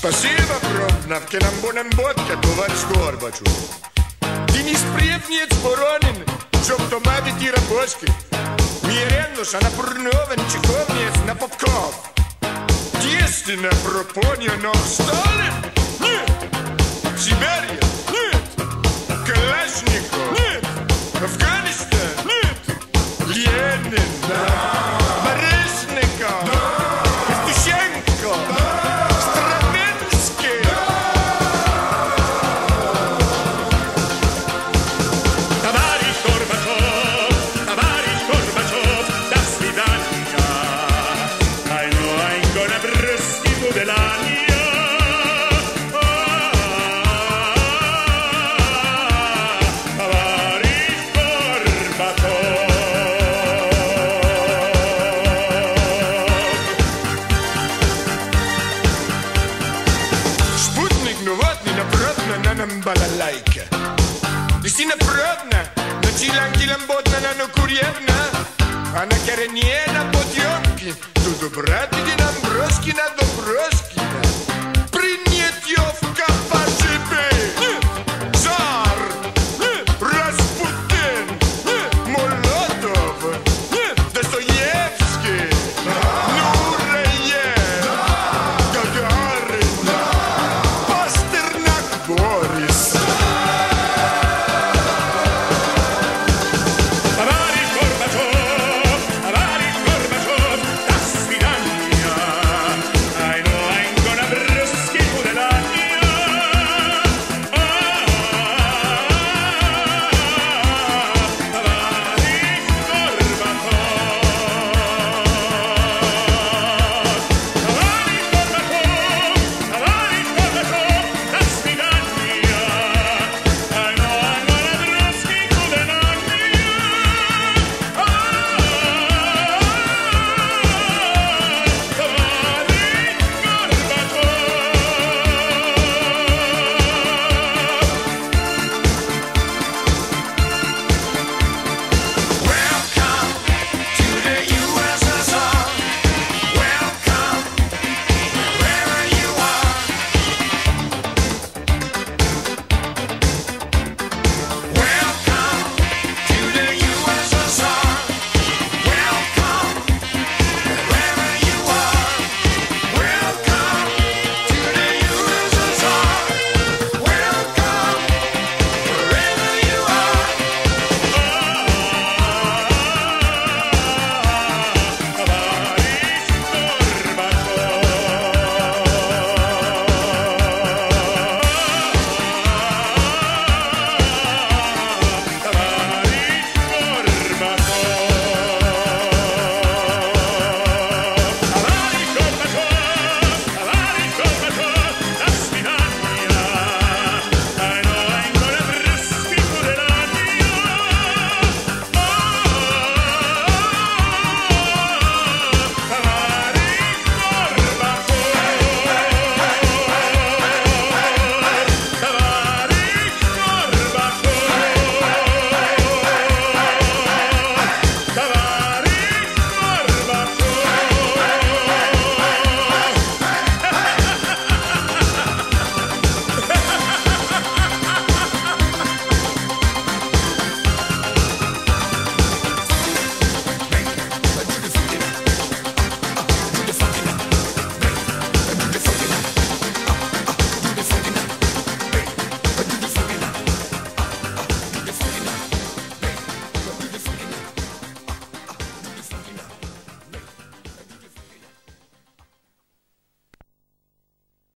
Спасибо, Пробнов, que нам бонен бодка, товарищ Горбачёв. Ти ни спревниец боронен, чтоб то маби ти рабочки. Миреннуш, а на пурновен чековниец на попков. Тестина пропония, но Сталин? Нет. Сибирия? Нет. Калашников? Нет. Афганистан? Нет. Ленин? Да. Барышников? Да. Евтушенко? Да. Стравинский? Да. Товарищ Горбачёв, до свидания. I know I'm gonna burst into the line. Балалайка. Действительно правда, но чилан ботна на курьерна, а на корене на подъемке, тут брат иди нам броски на